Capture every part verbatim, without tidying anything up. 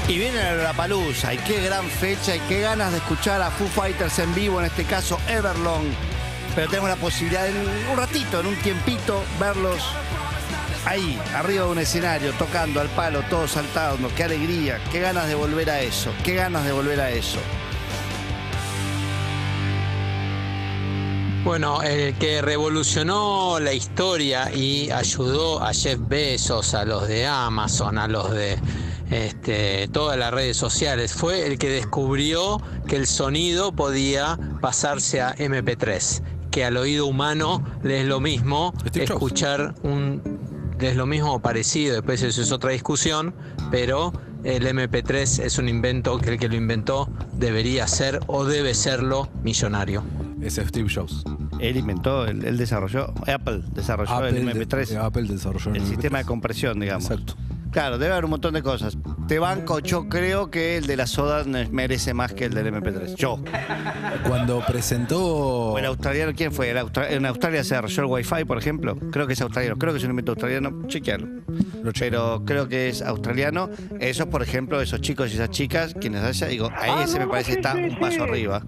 Y viene la Lollapalooza, y qué gran fecha, y qué ganas de escuchar a Foo Fighters en vivo, en este caso Everlong. Pero tenemos la posibilidad en un ratito, en un tiempito, verlos ahí, arriba de un escenario, tocando al palo, todos saltando. Qué alegría, qué ganas de volver a eso, qué ganas de volver a eso. Bueno, el que revolucionó la historia y ayudó a Jeff Bezos, a los de Amazon, a los de este, todas las redes sociales, fue el que descubrió que el sonido podía pasarse a eme pe tres, que al oído humano le es lo mismo escuchar un, le es lo mismo o parecido, después eso es otra discusión, pero el eme pe tres es un invento que el que lo inventó debería ser o debe serlo millonario. Es Steve Jobs. Él inventó, él, él desarrolló, Apple desarrolló Apple el eme pe tres. De, Apple desarrolló el, el sistema de compresión, digamos. Exacto. Claro, debe haber un montón de cosas. Te banco, yo creo que el de la soda merece más que el del eme pe tres. Yo. Cuando presentó... O el australiano, ¿quién fue? ¿El Austra... ¿En Australia se desarrolló el Wi-Fi, por ejemplo? Creo que es australiano. Creo que es un invento australiano. Chequealo. Pero creo que es australiano. Esos, por ejemplo, esos chicos y esas chicas, quienes haya, digo, ahí ese me parece que está un paso arriba.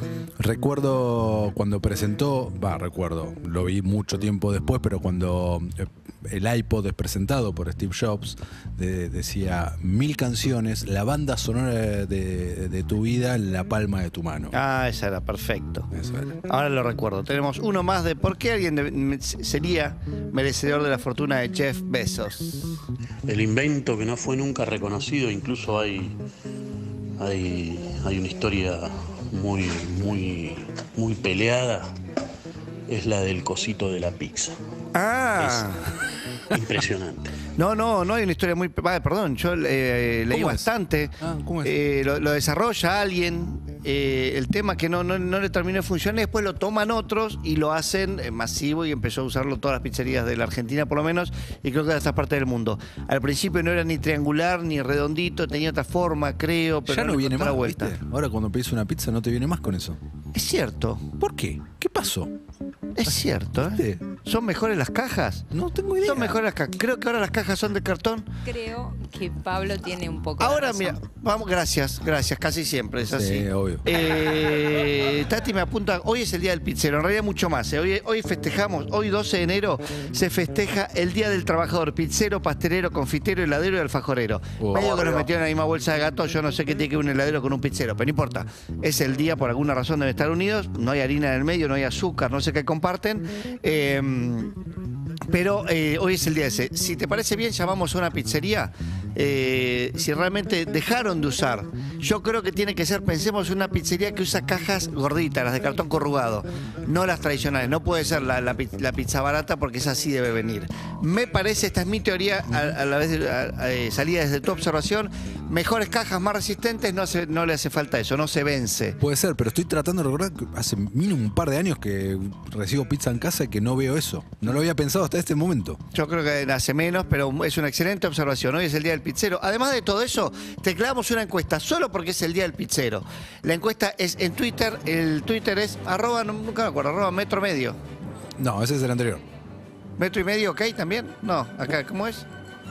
Recuerdo cuando presentó, va, recuerdo, lo vi mucho tiempo después, pero cuando el iPod es presentado por Steve Jobs, de, decía mil canciones, la banda sonora de, de tu vida en la palma de tu mano. Ah, esa era, perfecto. Eso era. Ahora lo recuerdo. Tenemos uno más de por qué alguien de, sería merecedor de la fortuna de Jeff Bezos. El invento que no fue nunca reconocido, incluso hay, hay, hay una historia muy, muy, muy peleada, es la del cosito de la pizza. Ah. Es impresionante. No, no, no hay una historia muy... Perdón, yo eh, leí bastante. Ah, ¿cómo es? Eh, lo, lo desarrolla alguien, eh, el tema que no, no, no le terminó de funcionar, después lo toman otros y lo hacen masivo y empezó a usarlo todas las pizzerías de la Argentina por lo menos, y creo que de esta parte del mundo. Al principio no era ni triangular ni redondito, tenía otra forma, creo, pero ya no, no viene más, la vuelta. ¿viste? Ahora cuando pedís una pizza no te viene más con eso. Es cierto. ¿Por qué? ¿Qué pasó? Es cierto, ¿eh? ¿Son mejores las cajas? No tengo idea. Son mejores las cajas. Creo que ahora las cajas son de cartón. Creo que Pablo tiene un poco Ahora, de razón. mira, vamos, gracias, gracias, casi siempre es así. Sí, obvio. Eh, Tati me apunta, hoy es el día del pizzero, en realidad mucho más. ¿eh? Hoy, hoy festejamos, hoy doce de enero, se festeja el Día del Trabajador, pizzero, pastelero, confitero, heladero y alfajorero. Oh, Medio que nos metieron en la misma bolsa de gato, yo no sé qué tiene que ver un heladero con un pizzero, pero no importa. Es el día, por alguna razón deben estar unidos, no hay harina en el medio, no hay azúcar, no sé qué comparten. Eh, pero eh, hoy es el día ese. Si te parece bien, llamamos a una pizzería. Eh, si realmente dejaron de usar, yo creo que tiene que ser, pensemos en una pizzería que usa cajas gorditas, las de cartón corrugado, no las tradicionales. No puede ser la, la, la pizza barata porque esa sí debe venir. Me parece, esta es mi teoría, a, a la vez a, a, eh, salida desde tu observación, mejores cajas, más resistentes, no, se, no le hace falta eso, no se vence. Puede ser, pero estoy tratando de recordar que hace mínimo un par de años que recibo pizza en casa y que no veo eso. No lo había pensado hasta este momento. Yo creo que hace menos, pero es una excelente observación. Hoy es el día del pizzero. Además de todo eso, te clavamos una encuesta solo porque es el día del pizzero. La encuesta es en Twitter. El Twitter es arroba, nunca me acuerdo, arroba metro medio. No, ese es el anterior. ¿Metro y medio ok también? No, acá, ¿cómo es?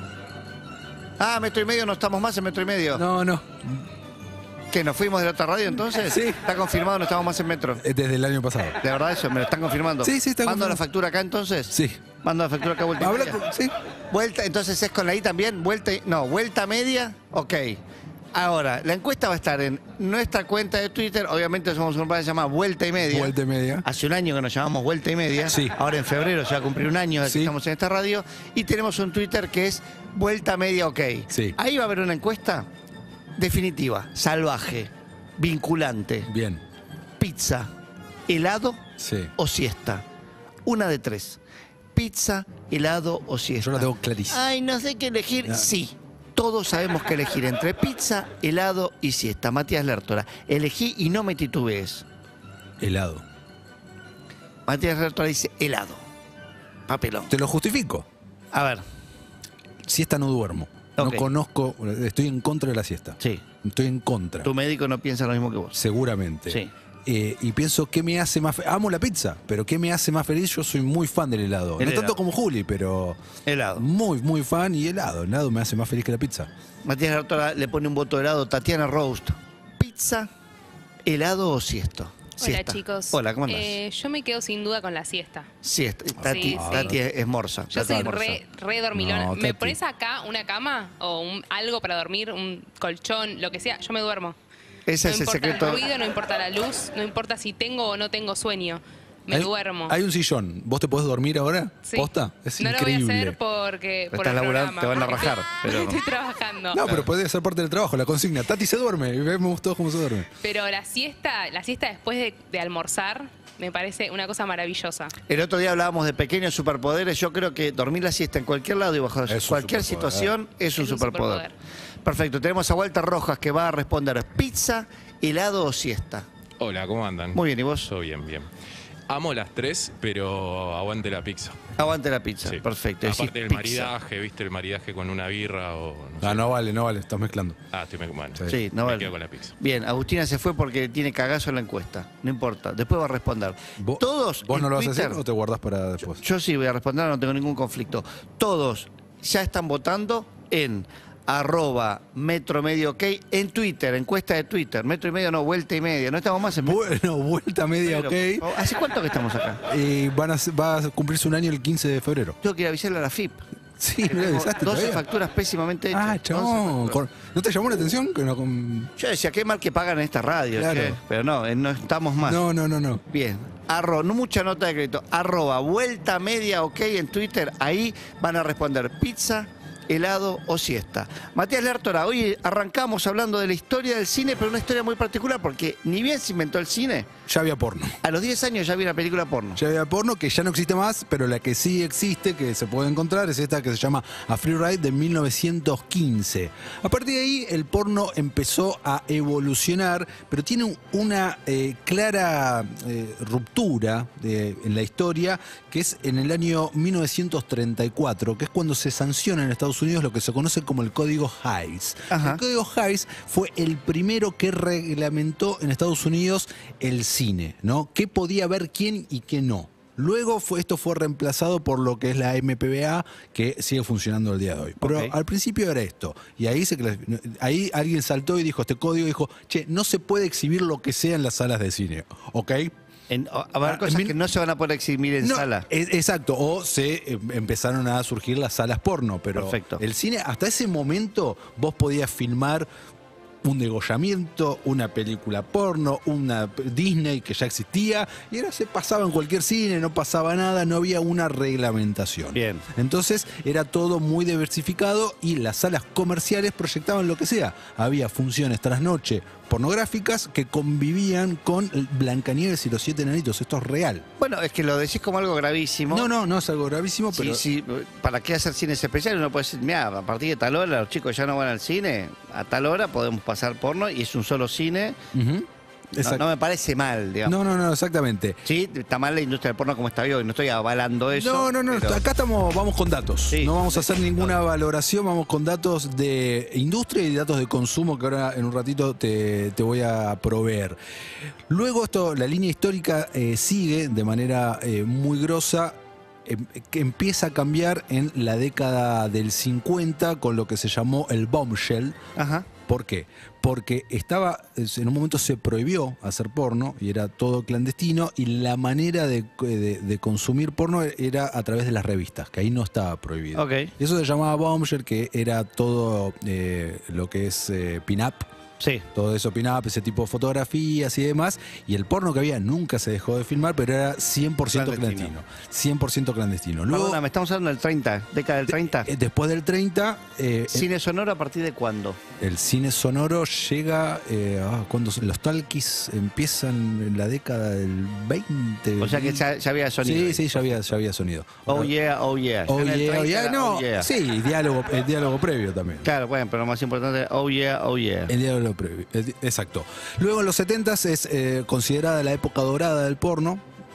Ah, metro y medio, no estamos más en metro y medio. No, no. ¿Qué, nos fuimos de la otra radio entonces? Sí. Está confirmado, no estamos más en metro. Desde el año pasado. ¿De verdad eso? ¿Me lo están confirmando? Sí, sí, está ¿Mando confirmado. la factura acá entonces? Sí. ¿Mando la factura acá vuelta y Habla media? con- sí. Vuelta, entonces es con la I también, vuelta y, no, vuelta media, ok. Ahora, la encuesta va a estar en nuestra cuenta de Twitter, obviamente somos un programa que se llama Vuelta y Media. Vuelta y media. Hace un año que nos llamamos Vuelta y Media. Sí. Ahora en febrero se va a cumplir un año de que Sí. estamos en esta radio. Y tenemos un Twitter que es Vuelta Media OK. Sí. Ahí va a haber una encuesta definitiva, salvaje, vinculante. Bien. Pizza, helado Sí. o siesta. Una de tres. Pizza, helado o siesta. Yo la tengo clarísima. Ay, no sé qué elegir. Ya. Sí. Todos sabemos que elegir entre pizza, helado y siesta. Matías Lertora, elegí y no me titubees. Helado. Matías Lertora dice helado. Papelón. Te lo justifico. A ver, Siesta no duermo. Ok. No conozco, estoy en contra de la siesta. sí. Estoy en contra. Tu médico no piensa lo mismo que vos. Seguramente. Sí. eh, y pienso, ¿qué me hace más feliz? Amo la pizza, pero ¿qué me hace más feliz? Yo soy muy fan del helado. El no helado. tanto como Juli, pero Helado. muy, muy fan y helado. El helado me hace más feliz que la pizza. Matías Gartora le pone un voto de helado. Tatiana Roast. ¿Pizza, helado o siesta? Hola Siesta. chicos. Hola, ¿cómo andás? Eh, yo me quedo sin duda con la siesta. Siesta. Tati, Sí, sí. Tati es, es morsa. Yo Tati soy es morsa. re, re dormilona. No, ¿Me Tati. pones acá una cama o un- algo para dormir, un colchón, lo que sea? Yo me duermo. Ese No es el importa secreto. el ruido, no importa la luz, no importa si tengo o no tengo sueño. Me hay, duermo. Hay un sillón. ¿Vos te podés dormir ahora? Sí. ¿Posta? Es no increíble. lo voy a hacer porque por Estás el laburando, programa. te van a rajar, Estoy- pero- Estoy trabajando. No, pero puede ser parte del trabajo, la consigna. Tati se duerme. Y me gustó cómo se duerme. Pero la siesta, la siesta después de, de almorzar, me parece una cosa maravillosa. El otro día hablábamos de pequeños superpoderes. Yo creo que dormir la siesta en cualquier lado y bajo Es un cualquier superpoder. situación es un Es un superpoder. superpoder. Perfecto. Tenemos a Walter Rojas que va a responder pizza, helado o siesta. Hola, ¿cómo andan? Muy bien, ¿y vos? Yo bien, bien. Amo las tres, pero aguante la pizza. Aguante la pizza. Sí. Perfecto. Decís Aparte del pizza. maridaje, ¿viste? El maridaje con una birra o no sé. Ah, no vale, no vale. Estás mezclando. Ah, estoy me bueno. Sí. Sí, no me vale. quedo con la pizza. Bien, Agustina se fue porque tiene cagazo en la encuesta. No importa, después va a responder. ¿Vos, Todos ¿Vos en no lo vas a Twitter- hacer o te guardás para después? Yo sí voy a responder, no tengo ningún conflicto. Todos ya están votando en arroba metro medio ok en Twitter, encuesta de Twitter. Metro y medio no, vuelta y media. No estamos más en Bueno, vuelta media, Pero, ok. ¿hace cuánto que estamos acá? Y van a, ser- va a cumplirse un año el quince de febrero. Tengo que ir a avisarle a la F I P. Sí, me lo Tengo avisaste doce todavía. facturas pésimamente hechas. Ah, doce chabón. facturas. Con- ¿No te llamó la atención? Que no, con- Yo decía, qué mal que pagan en esta radio. Claro. che. Pero no, eh, no estamos más. no, no, no, no. Bien. Arro, no mucha nota de crédito. Arroba vuelta media ok en Twitter. Ahí van a responder pizza, helado o siesta. Matías Lertora, hoy arrancamos hablando de la historia del cine, pero una historia muy particular porque ni bien se inventó el cine, Ya había porno. a los diez años ya vi una película porno. Ya había porno que ya no existe más, pero la que sí existe, que se puede encontrar, es esta que se llama A Free Ride de mil novecientos quince. A partir de ahí el porno empezó a evolucionar, pero tiene un- una eh, clara eh, ruptura de- en la historia, que es en el año mil novecientos treinta y cuatro, que es cuando se sanciona en Estados Unidos lo que se conoce como el Código Hays. Ajá. El Código Hays fue el primero que reglamentó en Estados Unidos el cine, ¿no? ¿Qué podía ver quién y qué no? Luego fue, esto fue reemplazado por lo que es la M P B A, que sigue funcionando el día de hoy. Pero Ok. al principio era esto. Y ahí, se, clas- ahí alguien saltó y dijo, este código dijo, che, no se puede exhibir lo que sea en las salas de cine. ¿Ok? En, a haber Ah, cosas en mil- que no se van a poder exhibir en No, sala. es- exacto, o se eh, empezaron a surgir las salas porno, pero Perfecto. el cine, hasta ese momento, vos podías filmar un degollamiento, una película porno, una Disney que ya existía, y ahora se pasaba en cualquier cine, no pasaba nada, no había una reglamentación. Bien. Entonces era todo muy diversificado y las salas comerciales proyectaban lo que sea. Había funciones tras noche pornográficas que convivían con el Blancanieves y los siete enanitos. Esto es real. Bueno, es que lo decís como algo gravísimo. No, no, no es algo gravísimo, Sí, pero sí, ¿para qué hacer cines especiales? Uno puede decir, mira, a partir de tal hora los chicos ya no van al cine, a tal hora podemos pasar porno y es un solo cine. Ujú. No, Exacto. no me parece mal, digamos. No, no, no, exactamente. Sí, está mal la industria del porno como está hoy, no estoy avalando eso. No, no, no, pero- acá estamos, vamos con datos. Sí. No vamos a hacer ninguna valoración, vamos con datos de industria y datos de consumo que ahora en un ratito te, te voy a proveer. Luego esto, la línea histórica eh, sigue de manera eh, muy grosa. em- que empieza a cambiar en la década del cincuenta con lo que se llamó el bombshell. Ajá. ¿Por qué? Porque estaba, en un momento se prohibió hacer porno y era todo clandestino y la manera de, de- de consumir porno era a través de las revistas, que ahí no estaba prohibido. Ok. Y eso se llamaba bombshell, que era todo eh, lo que es eh, pin-up. Sí. Todo eso pin-up, ese tipo de fotografías y demás. Y el porno que había nunca se dejó de filmar, pero era cien por ciento Clandestino. clandestino. cien por ciento clandestino. Luego, Perdóname, estamos hablando del treinta, década del treinta. eh, después del treinta, eh, ¿Cine sonoro a partir de cuándo? el cine sonoro llega eh, ah, cuando los talkies empiezan en la década del veinte. O sea que ya, ya había sonido. Sí, sí, ya había, ya había sonido. Oh yeah, oh yeah. Oh, Ya en el yeah, oh, treinta yeah, era no, oh, yeah. sí, diálogo, el diálogo previo también. Claro, bueno, pero lo más importante, oh yeah, oh yeah. El diálogo previo, el- exacto. Luego en los setentas es eh, considerada la época dorada del porno,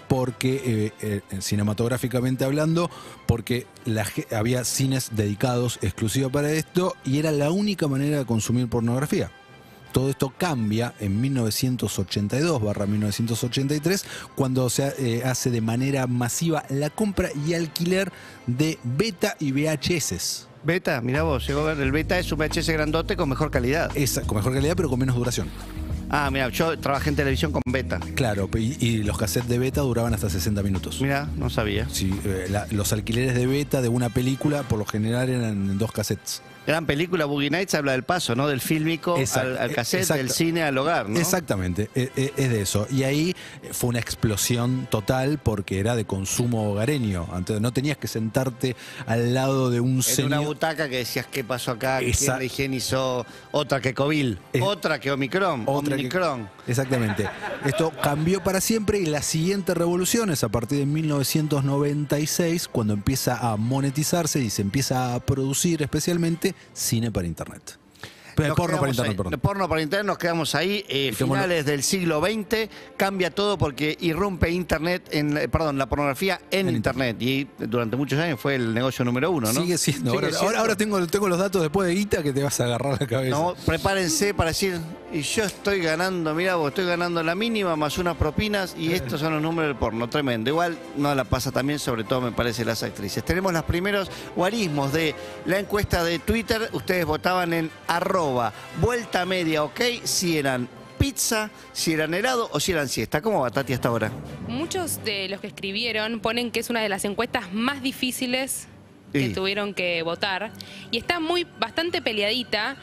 porque eh, eh, cinematográficamente hablando, porque la ge- había cines dedicados exclusivos para esto y era la única manera de consumir pornografía. todo esto cambia en mil novecientos ochenta y dos barra mil novecientos ochenta y tres, cuando se eh, hace de manera masiva la compra y alquiler de beta y V H S. Beta, mirá vos, llegó a ver, el beta es un V H S grandote con mejor calidad. Esa, con mejor calidad, pero con menos duración. Ah, mira, yo trabajé en televisión con beta. Claro, y, y los cassettes de beta duraban hasta sesenta minutos. Mira, no sabía. Sí, eh, la- los alquileres de beta de una película por lo general eran en dos cassettes. Gran película, Boogie Nights, habla del paso, ¿no? Del fílmico Exacto, al, al cassette, exacto. del cine al hogar, ¿no? Exactamente, e- e- es de eso. Y ahí fue una explosión total porque era de consumo hogareño. Entonces no tenías que sentarte al lado de un En una señor. butaca que decías, ¿qué pasó acá? Esa- ¿Quién le higienizó? Otra que COVID, Es- otra que Omicron, Otra que- Omicron. Exactamente. Esto cambió para siempre y la siguiente revolución es a partir de mil novecientos noventa y seis, cuando empieza a monetizarse y se empieza a producir especialmente cine para Internet. Pero Nos porno para quedamos Internet, ahí. perdón. Porno para Internet, nos quedamos ahí. Eh, Dejémoslo. finales del siglo veinte, cambia todo porque irrumpe Internet, en, eh, perdón, la pornografía en, En Internet. Y durante muchos años fue el negocio número uno, ¿no? Sigue siendo. Sigue ahora, siendo. ahora- ahora tengo, tengo los datos después de Guita que te vas a agarrar la cabeza. No, prepárense para decir, y yo estoy ganando, mira vos, estoy ganando la mínima más unas propinas y estos son los números del porno, tremendo. Igual no la pasa también, sobre todo me parece las actrices. Tenemos los primeros guarismos de la encuesta de Twitter, ustedes votaban en arroba, vuelta media, ok, si eran pizza, si eran helado o si eran siesta. ¿Cómo va, Tati, hasta ahora? Muchos de los que escribieron ponen que es una de las encuestas más difíciles que Sí. tuvieron que votar. Y está muy bastante peleadita.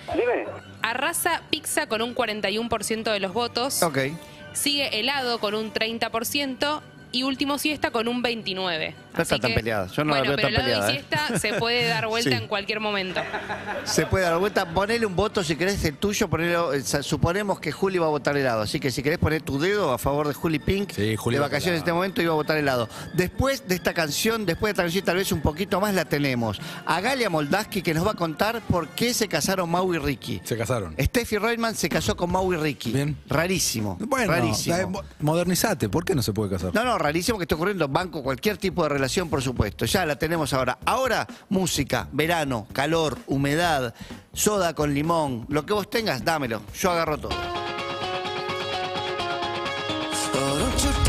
Arrasa pizza con un cuarenta y uno por ciento de los votos. Ok. Sigue helado con un treinta por ciento. Y último siesta con un veintinueve por ciento. No está tan peleada. Yo no la bueno, veo pero tan helado peleada, y ¿eh? siesta se puede dar vuelta Sí. en cualquier momento. Se puede dar vuelta, ponele un voto si querés el tuyo, ponelo, eh, sa- suponemos que Juli va a votar helado, así que si querés poner tu dedo a favor de Juli Pink, Sí, Juli de vota vacaciones en este helado. momento iba a votar helado. Después de esta canción, después de esta canción tal vez un poquito más la tenemos. A Galia Moldaski que nos va a contar por qué se casaron Mau y Ricky. Se casaron. Steffi Reutemann se casó con Mau y Ricky. Bien. Rarísimo. Bueno, rarísimo. eh, mo- modernizate. ¿Por qué no se puede casar? No, no, rarísimo que esté ocurriendo. Banco cualquier tipo de relación, por supuesto. Ya la tenemos ahora. Ahora, música, verano, calor, humedad, soda con limón. Lo que vos tengas, dámelo. Yo agarro todo. Oh, don't you